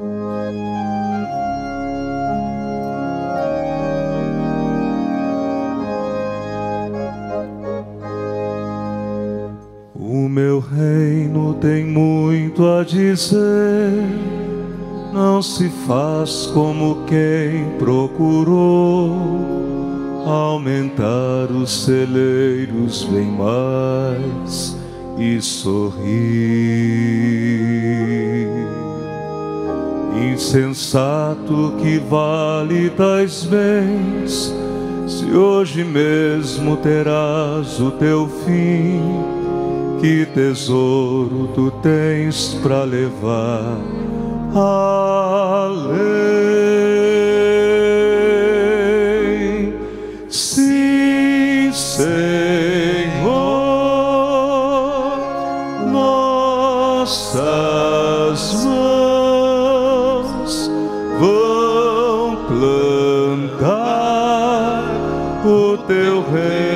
O meu reino tem muito a dizer, não se faz como quem procurou aumentar os celeiros bem mais e sorrir. Insensato, que vale tais bens, se hoje mesmo terás o teu fim. Que tesouro tu tens para levar além? Sim, Senhor, nossas mãos vão plantar o teu reino.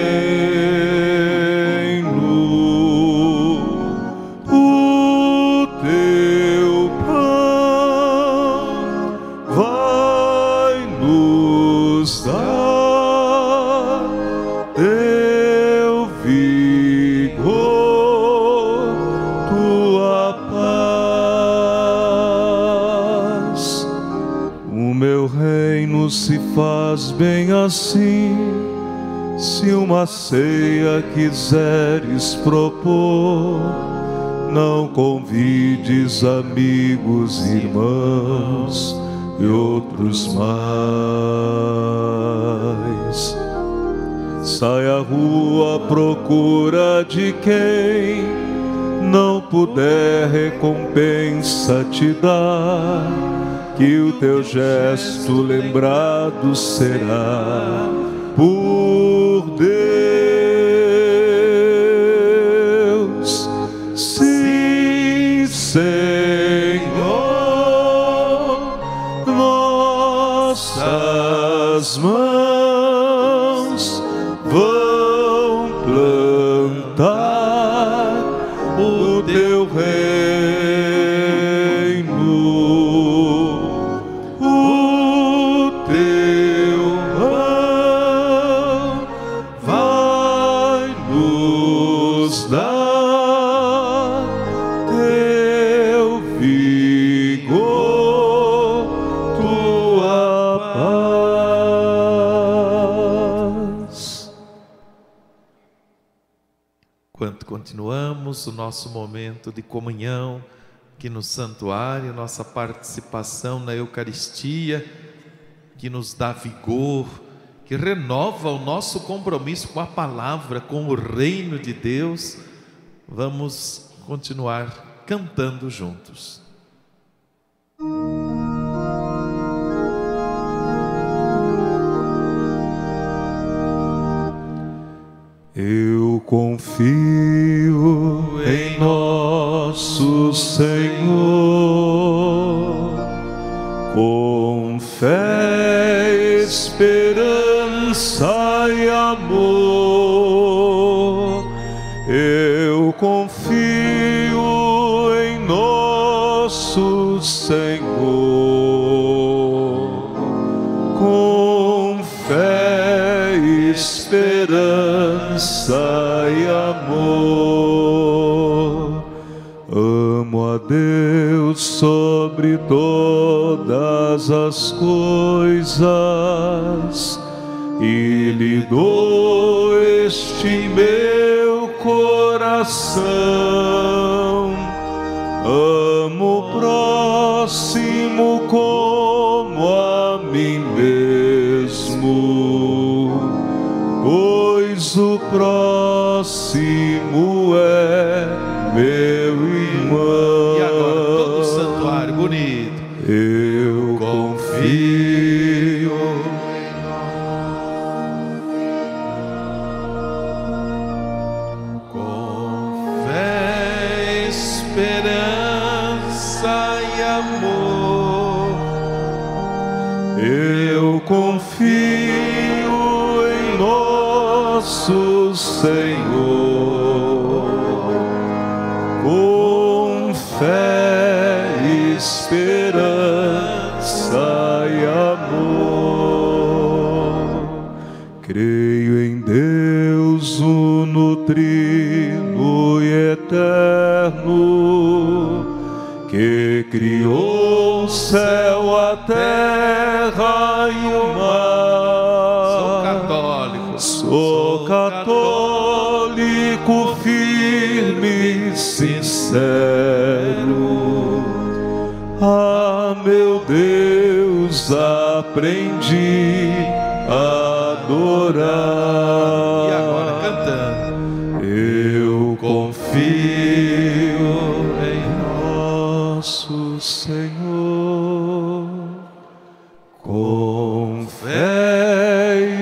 Se faz bem assim, se uma ceia quiseres propor, não convides amigos, irmãos e outros mais. Sai à rua à procura de quem não puder recompensa te dar, que o teu gesto lembrado será por Deus. Sim, Senhor, nossas mãos vão plantar o teu reino. Continuamos o nosso momento de comunhão, aqui no santuário, nossa participação na Eucaristia, que nos dá vigor, que renova o nosso compromisso com a palavra, com o reino de Deus. Vamos continuar cantando juntos. Eu confio em nosso Senhor, com fé, esperança e amor. Eu confio em nosso Senhor, com fé, esperança e amor. Amo a Deus sobre todas as coisas e lhe dou este meu coração. Amo o próximo como a mim mesmo, pois o próximo é meu irmão. E agora todo o santuário bonito. Eu confio com fé, esperança e amor. Eu confio em nosso Senhor, com fé, esperança e amor. Creio em Deus uno, trino e eterno, que criou o céu, a terra e o mar. Sou católico. Sou católico, firme e sincero. Ah, meu Deus, aprendi a adorar. E agora cantando. Eu confio em nosso Senhor, com fé,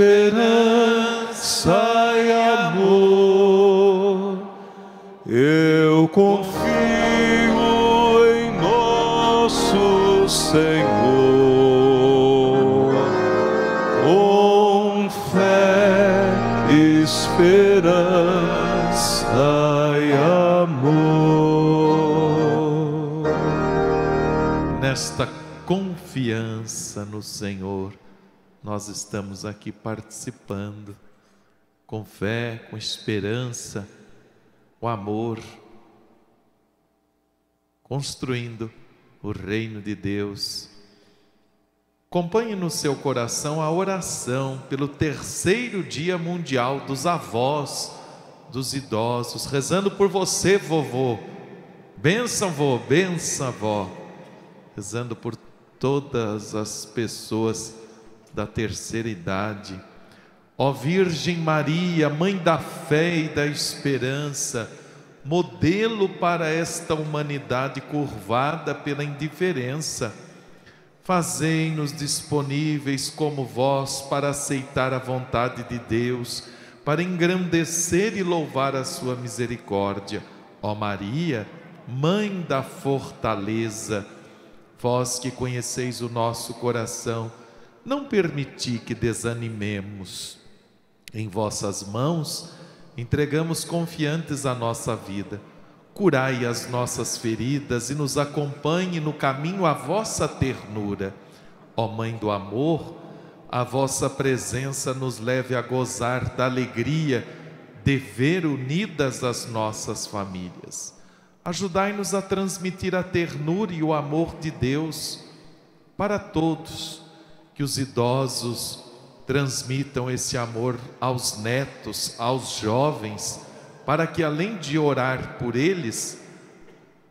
esperança e amor. Eu confio em nosso Senhor, com fé, esperança e amor. Nesta confiança no Senhor, nós estamos aqui participando, com fé, com esperança, com amor, construindo o reino de Deus. Acompanhe no seu coração a oração pelo terceiro Dia Mundial dos Avós, dos Idosos, rezando por você, vovô. Bênção, vô, bênção, vó. Rezando por todas as pessoas da terceira idade. Ó Virgem Maria, Mãe da fé e da esperança, modelo para esta humanidade curvada pela indiferença, fazei-nos disponíveis como vós para aceitar a vontade de Deus, para engrandecer e louvar a sua misericórdia. Ó Maria, Mãe da fortaleza, vós que conheceis o nosso coração, não permiti que desanimemos. Em vossas mãos entregamos confiantes a nossa vida. Curai as nossas feridas e nos acompanhe no caminho à vossa ternura. Ó Mãe do amor, a vossa presença nos leve a gozar da alegria de ver unidas as nossas famílias. Ajudai-nos a transmitir a ternura e o amor de Deus para todos, que os idosos transmitam esse amor aos netos, aos jovens, para que além de orar por eles,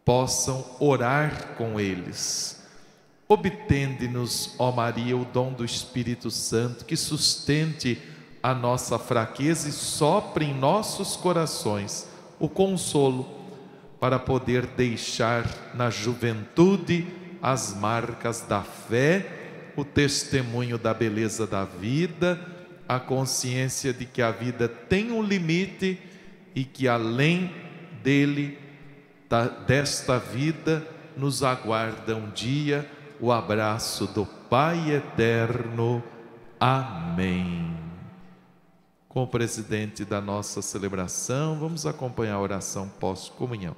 possam orar com eles. Obtende-nos, ó Maria, o dom do Espírito Santo, que sustente a nossa fraqueza e sopre em nossos corações o consolo, para poder deixar na juventude as marcas da fé, o testemunho da beleza da vida, a consciência de que a vida tem um limite e que além dele, da, desta vida, nos aguarda um dia o abraço do Pai eterno. Amém. Com o presidente da nossa celebração, vamos acompanhar a oração pós-comunhão.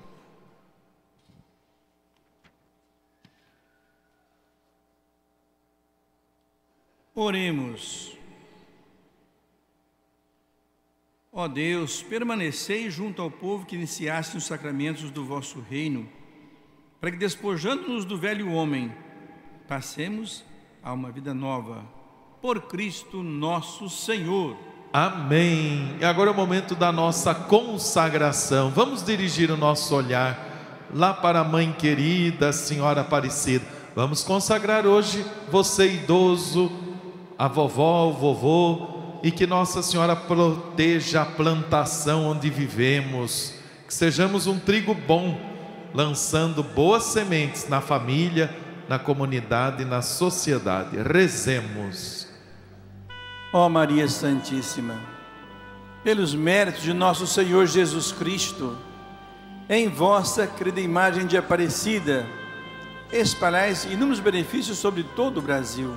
Oremos. Ó Deus, permanecei junto ao povo que iniciaste os sacramentos do vosso reino, para que, despojando-nos do velho homem, passemos a uma vida nova, por Cristo nosso Senhor. Amém. E agora é o momento da nossa consagração. Vamos dirigir o nosso olhar lá para a Mãe querida, Senhora Aparecida. Vamos consagrar hoje você idoso, a vovó, o vovô, e que Nossa Senhora proteja a plantação onde vivemos, que sejamos um trigo bom, lançando boas sementes na família, na comunidade e na sociedade. Rezemos. Ó Maria Santíssima, pelos méritos de nosso Senhor Jesus Cristo, em vossa querida imagem de Aparecida, espalhais inúmeros benefícios sobre todo o Brasil.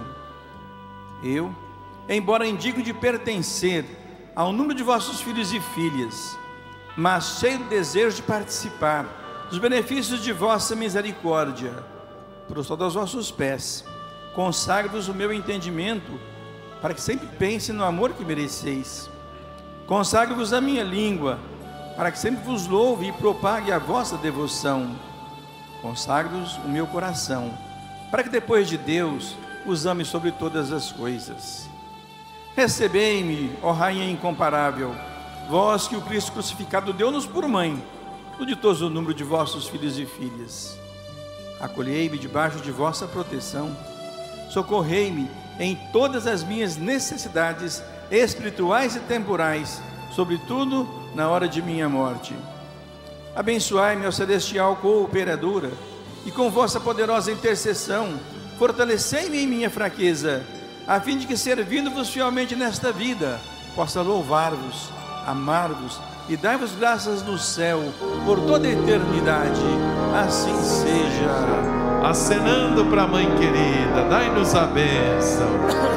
Eu, embora indigno de pertencer ao número de vossos filhos e filhas, mas cheio de desejo de participar dos benefícios de vossa misericórdia, prostrado aos vossos pés, consagro-vos o meu entendimento, para que sempre pense no amor que mereceis. Consagro-vos a minha língua, para que sempre vos louve e propague a vossa devoção. Consagro-vos o meu coração, para que depois de Deus os ame sobre todas as coisas. Recebei-me, ó Rainha incomparável, vós que o Cristo crucificado deu-nos por mãe, o ditoso número de vossos filhos e filhas. Acolhei-me debaixo de vossa proteção, socorrei-me em todas as minhas necessidades espirituais e temporais, sobretudo na hora de minha morte. Abençoai-me, ó celestial cooperadora, e com vossa poderosa intercessão, fortalecei-me em minha fraqueza, a fim de que, servindo-vos fielmente nesta vida, possa louvar-vos, amar-vos e dar-vos graças no céu por toda a eternidade. Assim seja. Acenando para a Mãe querida, dai-nos a bênção.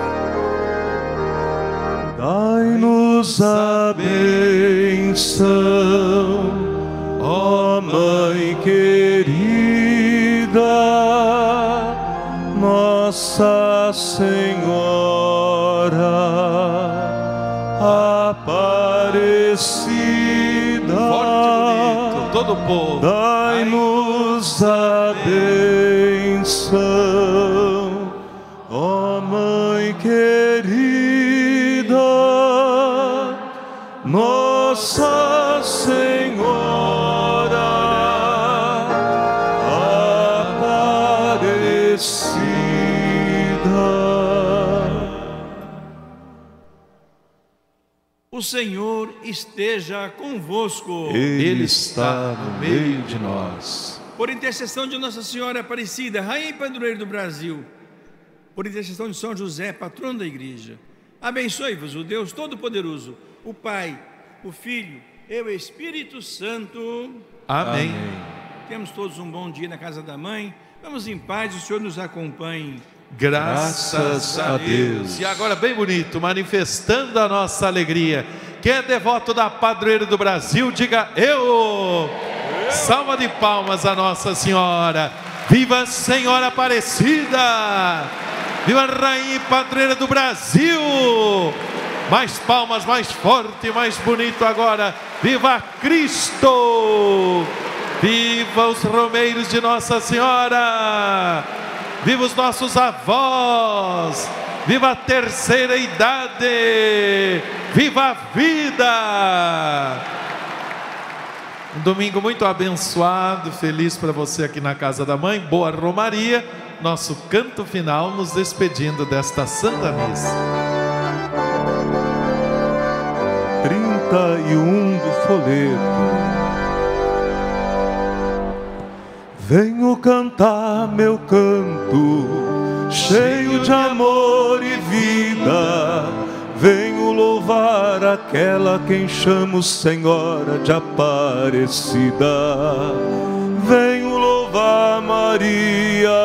Dai-nos a bênção, ó Mãe querida, Nossa Senhora Aparecida. Forte, bonito, todo o povo. Dai-nos a bênção, ó Mãe querida, Nossa Senhora Aparecida. O Senhor esteja convosco. Ele está no meio de nós. Por intercessão de Nossa Senhora Aparecida, Rainha e Padroeira do Brasil, por intercessão de São José, patrono da Igreja, abençoe-vos o Deus Todo-Poderoso, o Pai, o Filho e o Espírito Santo. Amém. Amém. Temos todos um bom dia na casa da Mãe. Vamos em paz, o Senhor nos acompanhe. Graças a Deus. E agora bem bonito, manifestando a nossa alegria. Quem é devoto da Padroeira do Brasil, diga eu. Salva de palmas a Nossa Senhora. Viva a Senhora Aparecida. Viva a Rainha e Padroeira do Brasil. Mais palmas, mais forte, mais bonito agora. Viva Cristo. Viva os romeiros de Nossa Senhora. Viva os nossos avós. Viva a terceira idade. Viva a vida. Um domingo muito abençoado, feliz para você aqui na Casa da Mãe. Boa Romaria, nosso canto final, nos despedindo desta Santa Missa. trinta e um do folheto. Venho cantar meu canto, cheio de amor e vida. Venho louvar aquela quem chamo Senhora de Aparecida. Venho louvar Maria,